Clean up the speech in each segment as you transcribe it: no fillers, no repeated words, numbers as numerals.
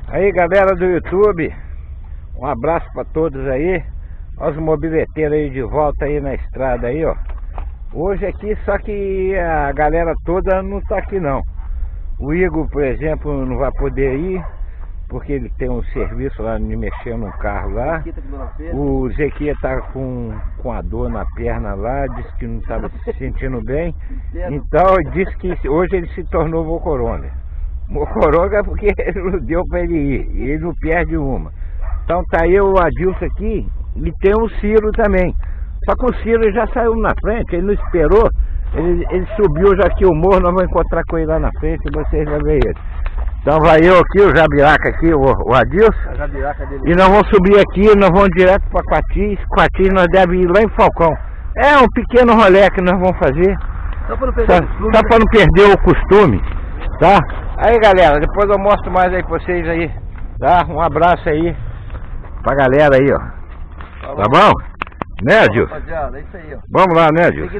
Aí, galera do YouTube, um abraço para todos aí. Olha os mobileteiros aí de volta aí na estrada aí, ó. Hoje aqui, só que a galera toda não tá aqui não. O Igor, por exemplo, não vai poder ir, porque ele tem um serviço lá de mexer num carro lá. O Zequia tá com a dor na perna lá, disse que não estava se sentindo bem. Então disse que hoje ele se tornou mocoronga. Mocoronga porque não deu para ele ir, e ele não perde uma. Então tá aí o Adilson aqui, e tem o Ciro também. Só que o Ciro já saiu na frente, ele não esperou, ele subiu já aqui o morro, nós vamos encontrar com ele lá na frente e vocês vão ver ele. Então vai eu aqui, o Jabiraca aqui, o Adilson, e nós vamos subir aqui, nós vamos direto para Quatis, nós devemos ir lá em Falcão. É um pequeno rolê que nós vamos fazer, só para não perder o costume, tá? Aí galera, depois eu mostro mais aí pra vocês aí, tá? Um abraço aí pra galera aí, ó. Tá bom? Né, Adilson? Rapaziada, é isso aí, ó. Vamos lá, né, Adilson?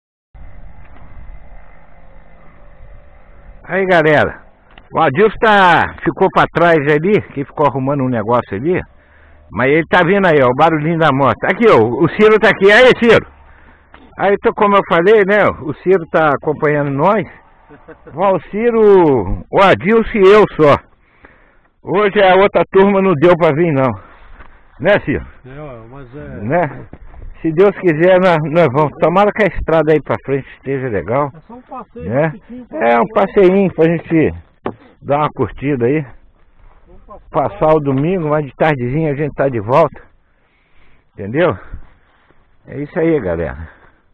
Aí, galera, o Adilson ficou pra trás ali, que ficou arrumando um negócio ali, mas ele tá vindo aí, ó, o barulhinho da moto. Aqui, ó, o Ciro tá aqui. Aí, Ciro. Aí, então, como eu falei, né, o Ciro tá acompanhando nós. O Ciro, o Adilson e eu só. Hoje a outra turma não deu pra vir, não. Né, Ciro? Mas né? Se Deus quiser, nós vamos. Tomara que a estrada aí pra frente esteja legal. É só um passeio, né? É um passeinho pra gente dar uma curtida aí. Passar o domingo, mas de tardezinha a gente tá de volta. Entendeu? É isso aí, galera.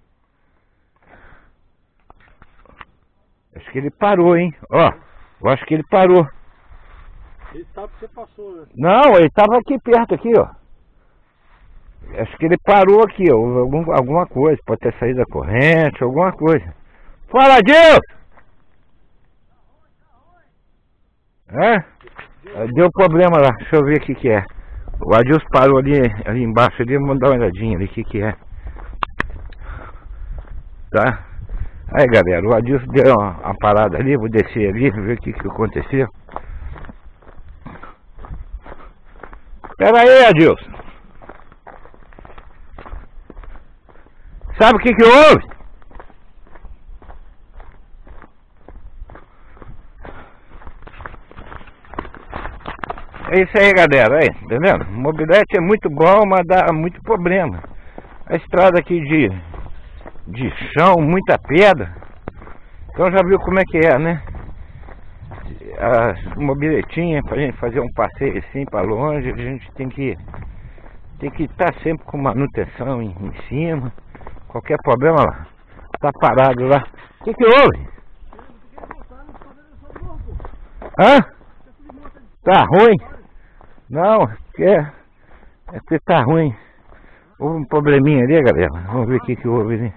Acho que ele parou, hein? Ó, eu acho que ele parou. Ele sabe que você passou, né? Não, ele tava aqui perto, aqui, ó. Acho que ele parou aqui, ó. Alguma coisa, pode ter saído da corrente, alguma coisa. Fala, Adilson! É? Deu problema lá, deixa eu ver o que é. O Adilson parou ali embaixo, ali, vamos dar uma olhadinha ali, o que é. Tá? Aí, galera, o Adilson deu uma parada ali, vou descer ali, ver o que aconteceu. Pera aí, Adilson. Sabe o que houve? É isso aí, galera, aí, tá vendo? O mobilete é muito bom, mas dá muito problema. A estrada aqui de chão, muita pedra. Então já viu como é que é, né? As mobiletinhas pra gente fazer um passeio assim pra longe, a gente tem que estar sempre com manutenção em cima. Qualquer problema lá, tá parado lá. O que houve? Hã? Tá ruim? Não, é que tá ruim. Houve um probleminha ali, galera. Vamos ver o que houve ali.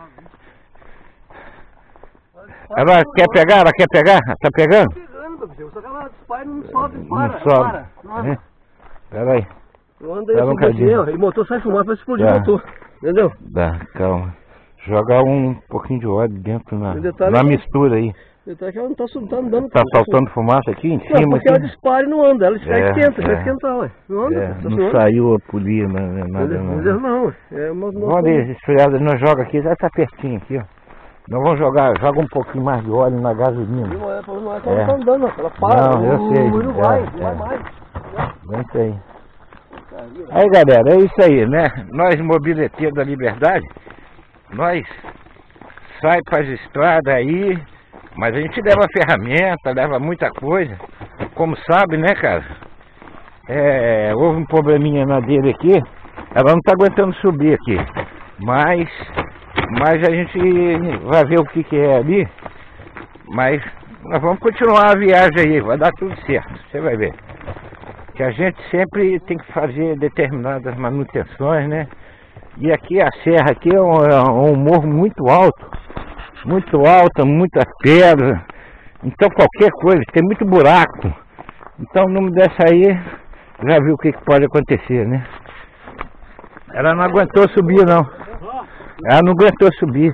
Ela quer pegar? Ela quer pegar? Tá pegando? Só que ela dispara e não sobe, não sobe. Para. Pera aí. Eu andei assim, ele motor sai fumar, vai explodir o motor. Entendeu? Dá, calma. Joga um pouquinho de óleo dentro na mistura aí. Detalhe que ela não tá andando. Tá soltando fumaça aqui em cima? Não, porque ela dispara e não anda, ela esquenta, vai esquentar, ué. Não anda. Não saiu a polia, nada não. Não, vamos ver, esfriada, nós joga aqui, já tá pertinho aqui, ó. Nós vamos joga um pouquinho mais de óleo na gasolina. Não é que ela tá andando, ela para, não, eu sei. Não vai mais. É isso aí. Aí, galera, é isso aí, né? Nós mobileteiros da Liberdade, nós sai para as estradas aí, mas a gente leva ferramenta, leva muita coisa. Como sabe, né, cara? Houve um probleminha na dele aqui, ela não tá aguentando subir aqui. Mas a gente vai ver o que é ali. Mas nós vamos continuar a viagem aí, vai dar tudo certo, você vai ver. Que a gente sempre tem que fazer determinadas manutenções, né? E aqui a serra aqui é um morro muito alto, muita pedra. Então qualquer coisa, tem muito buraco. Então numa dessa aí, já viu o que pode acontecer, né? Ela não aguentou subir não. Ela não aguentou subir.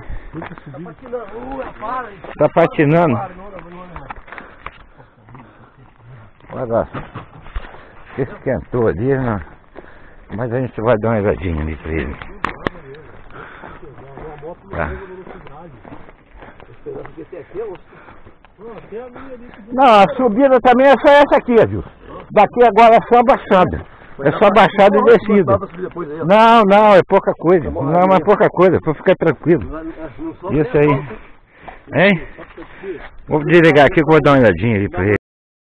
Tá patinando. Olha lá. Esquentou ali, né? Mas a gente vai dar uma olhadinha ali pra ele. Tá. Não, a subida também é só essa aqui, viu? Daqui agora é só baixada. É só baixada e descida. Não, não, é pouca coisa. Não, mas pouca coisa, pra ficar tranquilo. Isso aí. Hein? Vou desligar aqui que eu vou dar uma olhadinha ali pra ele.